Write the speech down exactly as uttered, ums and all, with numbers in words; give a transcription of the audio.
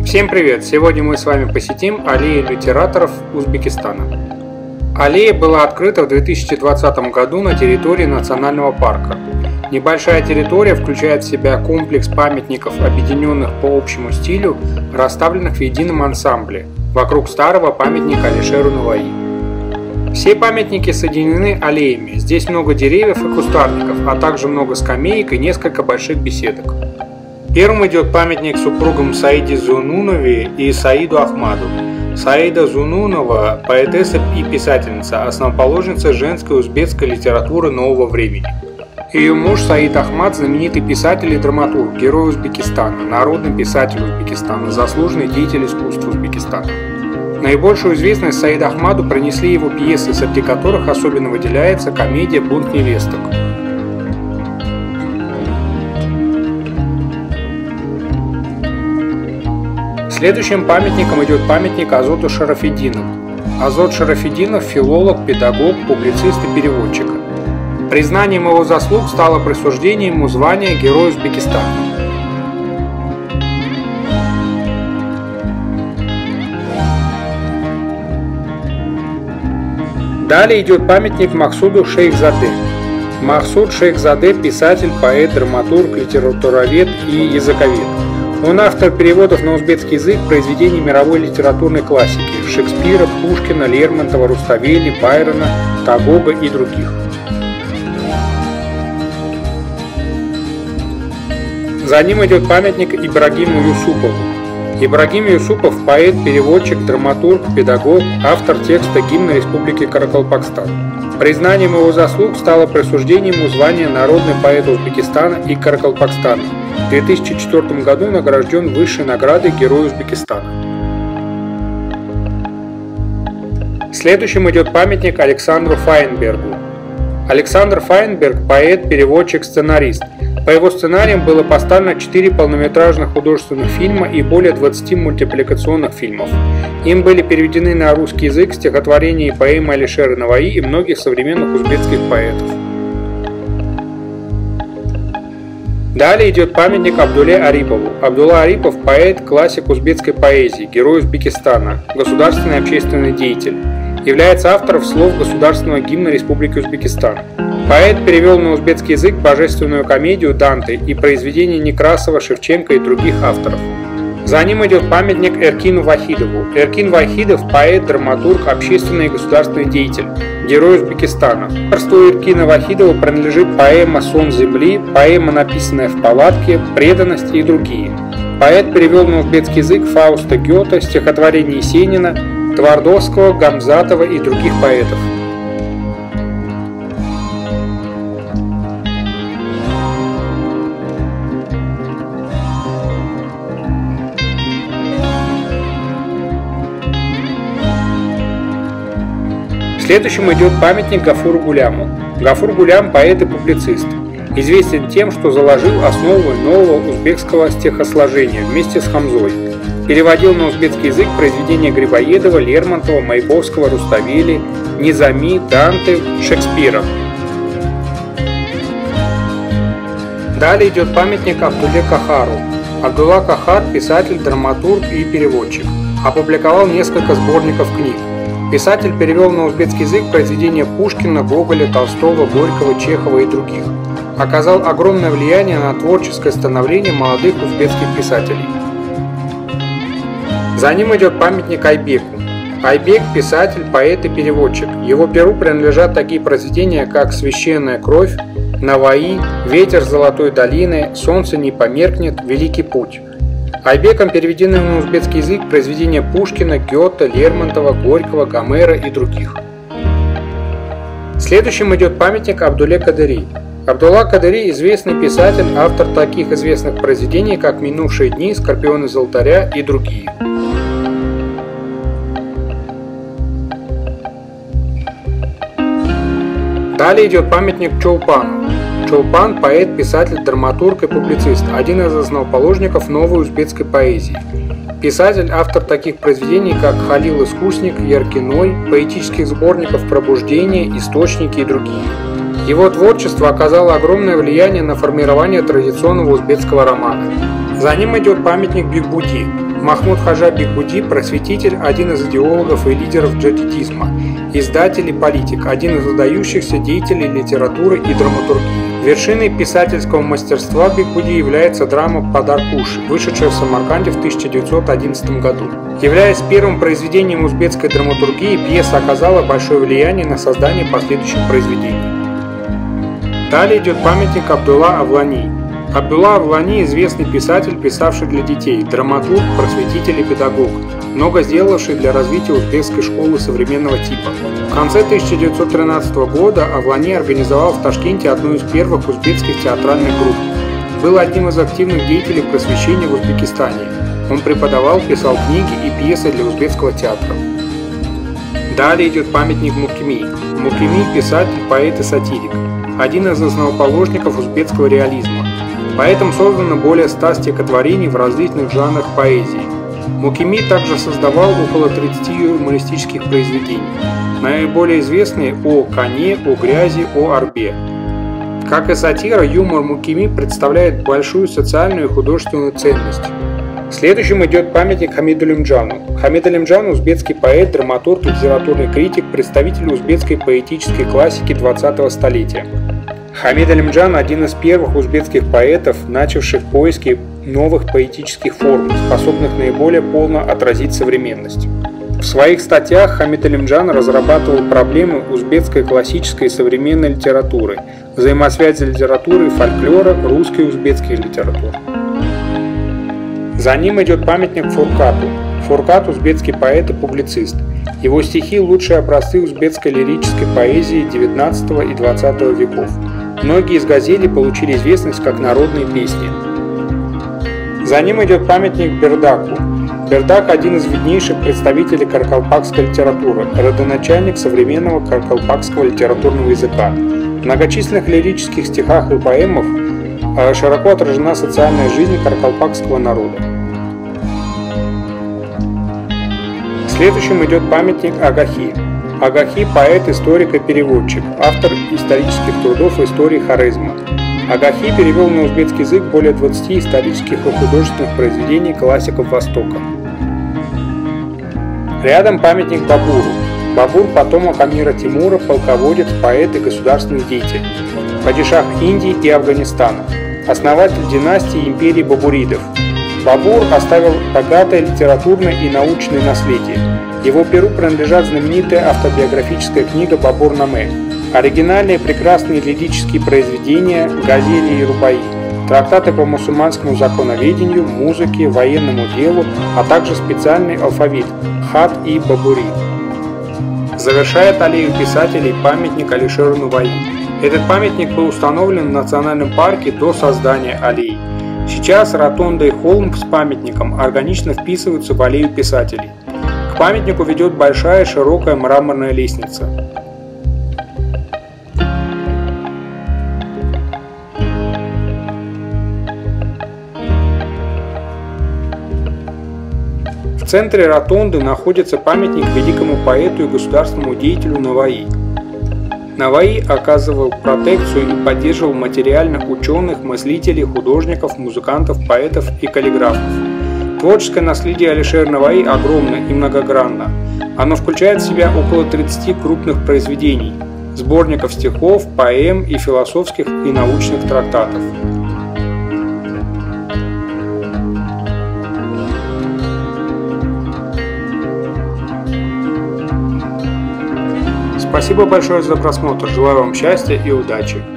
Всем привет! Сегодня мы с вами посетим аллею литераторов Узбекистана. Аллея была открыта в две тысячи двадцатом году на территории национального парка. Небольшая территория включает в себя комплекс памятников, объединенных по общему стилю, расставленных в едином ансамбле, вокруг старого памятника Алишеру Наваи. Все памятники соединены аллеями, здесь много деревьев и кустарников, а также много скамеек и несколько больших беседок. Первым идет памятник супругам Саиде Зунунове и Саиду Ахмаду. Саида Зунунова – поэтесса и писательница, основоположница женской узбекской литературы нового времени. Ее муж Саид Ахмад – знаменитый писатель и драматург, герой Узбекистана, народный писатель Узбекистана, заслуженный деятель искусства Узбекистана. Наибольшую известность Саиду Ахмаду принесли его пьесы, среди которых особенно выделяется комедия «Бунт невесток». Следующим памятником идет памятник Азоту Шарафетдинову. Азот Шарафетдинов – филолог, педагог, публицист и переводчик. Признанием его заслуг стало присуждение ему звания Героя Узбекистана. Далее идет памятник Махсуду Шейхзаде. Махсуд Шейхзаде – писатель, поэт, драматург, литературовед и языковед. Он автор переводов на узбекский язык произведений мировой литературной классики – Шекспира, Пушкина, Лермонтова, Руставели, Байрона, Тагога и других. За ним идет памятник Ибрагиму Юсупову. Ибрагим Юсупов – поэт, переводчик, драматург, педагог, автор текста гимна Республики Каракалпакстан. Признанием его заслуг стало присуждение ему звания Народный поэт Узбекистана и Каракалпакстана. В две тысячи четвёртом году награжден высшей наградой Герой Узбекистана. Следующим идет памятник Александру Файнбергу. Александр Файнберг – поэт, переводчик, сценарист. По его сценариям было поставлено четыре полнометражных художественных фильма и более двадцати мультипликационных фильмов. Им были переведены на русский язык стихотворения и поэмы Алишера Наваи и многих современных узбекских поэтов. Далее идет памятник Абдулле Арипову. Абдулла Арипов – поэт, классик узбекской поэзии, герой Узбекистана, государственный общественный деятель. Является автором слов государственного гимна Республики Узбекистан. Поэт перевел на узбекский язык божественную комедию «Данте» и произведения Некрасова, Шевченко и других авторов. За ним идет памятник Эркину Вахидову. Эркин Вахидов – поэт, драматург, общественный и государственный деятель, герой Узбекистана. Авторству Эркина Вахидова принадлежит поэма «Сон земли», поэма, написанная в палатке, «Преданность» и другие. Поэт перевел на узбекский язык Фауста Гёте, стихотворение Есенина, Твардовского, Гамзатова и других поэтов. Следующим идет памятник Гафуру Гуляму. Гафур Гулям – поэт и публицист. Известен тем, что заложил основу нового узбекского стихосложения вместе с Хамзой. Переводил на узбекский язык произведения Грибоедова, Лермонтова, Маяковского, Руставели, Низами, Данте, Шекспира. Далее идет памятник Абдулле Кахару. Абдулла Кахар – писатель, драматург и переводчик. Опубликовал несколько сборников книг. Писатель перевел на узбекский язык произведения Пушкина, Гоголя, Толстого, Горького, Чехова и других. Оказал огромное влияние на творческое становление молодых узбекских писателей. За ним идет памятник Айбеку. Айбек – писатель, поэт и переводчик. Его перу принадлежат такие произведения, как «Священная кровь», «Наваи», «Ветер с золотой долины», «Солнце не померкнет», «Великий путь». Айбеком переведены на узбекский язык произведения Пушкина, Гёте, Лермонтова, Горького, Гомера и других. Следующим идет памятник Абдулле Кадыри. Абдулла Кадыри – известный писатель, автор таких известных произведений, как «Минувшие дни», «Скорпион из алтаря» и другие. Далее идет памятник Чолпану. Чолпан – поэт, писатель, драматург и публицист, один из основоположников новой узбекской поэзии. Писатель, автор таких произведений, как «Халил Искусник», «Яркиной», поэтических сборников «Пробуждение», «Источники» и другие. Его творчество оказало огромное влияние на формирование традиционного узбекского романа. За ним идет памятник Бигбуди. Махмуд Хаджа Бигбуди – просветитель, один из идеологов и лидеров джадидизма, издатель и политик, один из выдающихся деятелей литературы и драматургии. Вершиной писательского мастерства Бигбуди является драма «Падар-Куш», вышедшая в Самарканде в тысяча девятьсот одиннадцатом году. Являясь первым произведением узбекской драматургии, пьеса оказала большое влияние на создание последующих произведений. Далее идет памятник Абдулла Авлани. Абдулла Авлани – известный писатель, писавший для детей, драматург, просветитель и педагог, много сделавший для развития узбекской школы современного типа. В конце тысяча девятьсот тринадцатого года Авлани организовал в Ташкенте одну из первых узбекских театральных групп. Был одним из активных деятелей просвещения в Узбекистане. Он преподавал, писал книги и пьесы для узбекского театра. Далее идет памятник Мукими. Мукими – писатель, поэт и сатирик, один из основоположников узбекского реализма. Поэтом создано более ста стихотворений в различных жанрах поэзии. Мукими также создавал около тридцати юмористических произведений. Наиболее известные «О коне», «О грязи», «О орбе». Как и сатира, юмор Мукими представляет большую социальную и художественную ценность. Следующим идет памятник Хамиду Алимджану. Хамид Алимджан – узбекский поэт, драматург, литературный критик, представитель узбекской поэтической классики двадцатого столетия. Хамид Алимджан – один из первых узбекских поэтов, начавших поиски новых поэтических форм, способных наиболее полно отразить современность. В своих статьях Хамид Алимджан разрабатывал проблемы узбекской классической и современной литературы, взаимосвязи литературы и фольклора, русской и узбекской литературы. За ним идет памятник Фуркату. Фуркат – узбекский поэт и публицист. Его стихи – лучшие образцы узбекской лирической поэзии девятнадцатого и двадцатого веков. Многие из газелей получили известность как народные песни. За ним идет памятник Бердаку. Бердак – один из виднейших представителей каракалпакской литературы, родоначальник современного каракалпакского литературного языка. В многочисленных лирических стихах и поэмах широко отражена социальная жизнь каракалпакского народа. Следующим идет памятник Агахи. Агахи – поэт, историк и переводчик, автор исторических трудов и истории Хорезма. Агахи перевел на узбекский язык более двадцати исторических и художественных произведений классиков Востока. Рядом памятник Бабуру. Бабур – потомок Амира Тимура, полководец, поэт и государственный деятель, падишах Индии и Афганистана, основатель династии империи Бабуридов. Бабур оставил богатое литературное и научное наследие. Его перу принадлежат знаменитая автобиографическая книга «Бабур-наме», оригинальные прекрасные лирические произведения «Газели и Рубаи», трактаты по мусульманскому законоведению, музыке, военному делу, а также специальный алфавит «Хат и Бабури». Завершает аллею писателей памятник Алишеру Нуваи. Этот памятник был установлен в национальном парке до создания аллеи. Сейчас ротонда и холм с памятником органично вписываются в аллею писателей. К памятнику ведет большая широкая мраморная лестница. В центре ротонды находится памятник великому поэту и государственному деятелю Наваи. Наваи оказывал протекцию и поддерживал материально ученых, мыслителей, художников, музыкантов, поэтов и каллиграфов. Творческое наследие Алишера Наваи огромно и многогранно. Оно включает в себя около тридцати крупных произведений, сборников стихов, поэм и философских и научных трактатов. Спасибо большое за просмотр, желаю вам счастья и удачи!